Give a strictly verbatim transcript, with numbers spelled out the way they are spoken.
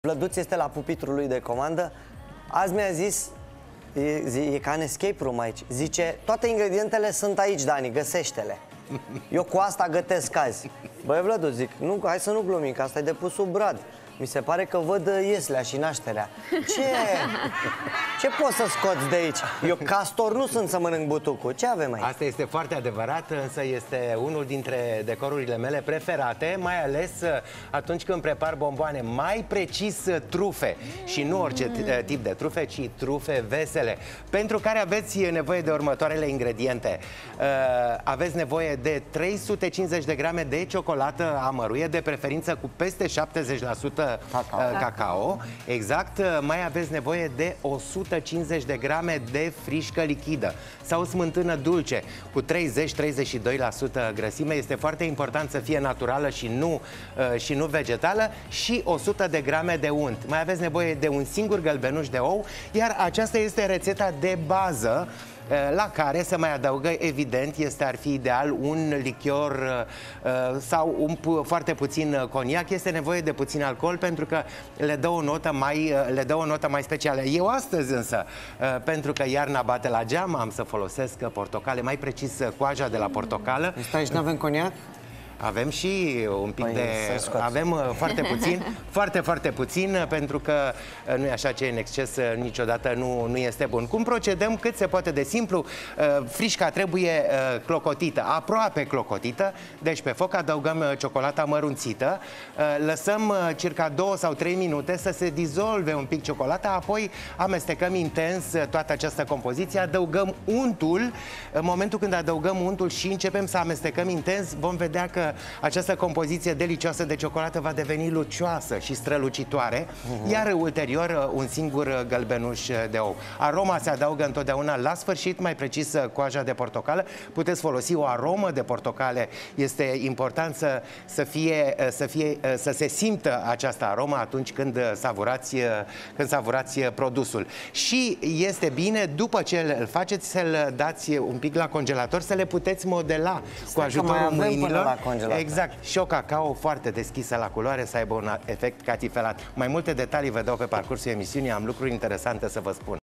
Vlăduț este la pupitrul lui de comandă. Azi mi-a zis, e, e ca în escape room aici. Zice, toate ingredientele sunt aici, Dani, găsește-le. Eu cu asta gătesc azi. Băi, Vlăduț, zic, nu, hai să nu glumim, că asta e de pus sub brad. Mi se pare că văd ieslea și nașterea. Ce? Ce poți să scoți de aici? Eu castor nu sunt să mănânc butucul. Ce avem aici? Asta este foarte adevărat, însă este unul dintre decorurile mele preferate, mai ales atunci când prepar bomboane, mai precis trufe. Și nu orice tip de trufe, ci trufe vesele, pentru care aveți nevoie de următoarele ingrediente. Aveți nevoie de trei sute cincizeci de grame de ciocolată amăruie, de preferință cu peste șaptezeci la sută Cacao. cacao. Exact. Mai aveți nevoie de o sută cincizeci de grame de frișcă lichidă sau smântână dulce cu treizeci la treizeci și doi la sută grăsime. Este foarte important să fie naturală și nu, și nu vegetală. Și o sută de grame de unt. Mai aveți nevoie de un singur gălbenuș de ou, iar aceasta este rețeta de bază, la care se mai adaugă, evident, este ar fi ideal un lichior uh, sau un, foarte puțin coniac. Este nevoie de puțin alcool pentru că le dă o notă mai, le dă o notă mai specială. Eu astăzi însă, uh, pentru că iarna bate la geam, am să folosesc portocale, mai precis coaja de la portocală. Stai, aici n-avem coniac? Avem și un pic păi, de... Avem foarte puțin, foarte, foarte puțin, pentru că nu e așa, ce în exces niciodată nu, nu este bun. Cum procedăm? Cât se poate de simplu. Frișca trebuie clocotită, aproape clocotită, deci pe foc adăugăm ciocolata mărunțită, lăsăm circa două sau trei minute să se dizolve un pic ciocolata, apoi amestecăm intens toată această compoziție, adăugăm untul. În momentul când adăugăm untul și începem să amestecăm intens, vom vedea că această compoziție delicioasă de ciocolată va deveni lucioasă și strălucitoare, uh-huh. iar ulterior un singur gălbenuș de ou. Aroma se adaugă întotdeauna la sfârșit, mai precis coaja de portocală. Puteți folosi o aromă de portocale. Este important să, să, fie, să, fie, să se simtă această aromă atunci când savurați, când savurați produsul. Și este bine, după ce îl faceți, să-l dați un pic la congelator, să le puteți modela cu ajutorul mâinilor. Exact. Și o cacao foarte deschisă la culoare, să aibă un efect catifelat. Mai multe detalii vă dau pe parcursul emisiunii, am lucruri interesante să vă spun.